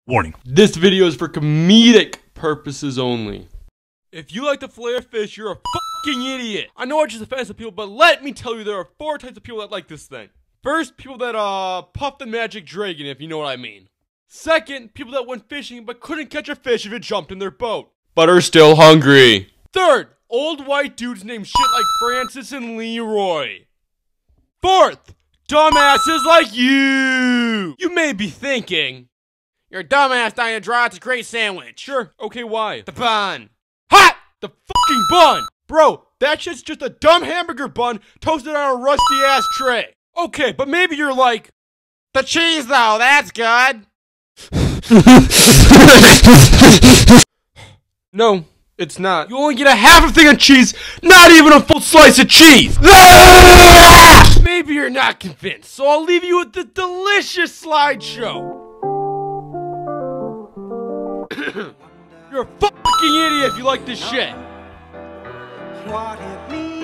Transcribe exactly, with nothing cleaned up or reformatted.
Warning. This video is for comedic purposes only. If you like to fillet a fish, you're a fucking idiot. I know I just offend some people, but let me tell you there are four types of people that like this thing. First, people that uh puff the magic dragon, if you know what I mean. Second, people that went fishing but couldn't catch a fish if it jumped in their boat, but are still hungry. Third, old white dudes named shit like Francis and Leroy. Fourth, dumbasses like you. You may be thinking, you're a dumbass, Diana Draw, it's a great sandwich. Sure, okay, why? The bun. Hot! The fucking bun! Bro, that shit's just a dumb hamburger bun toasted on a rusty ass tray. Okay, but maybe you're like, the cheese though, that's good. No, it's not. You only get a half a thing of cheese, not even a full slice of cheese. Maybe you're not convinced, so I'll leave you with the delicious slideshow. You're a fucking idiot if you like this shit. What it means.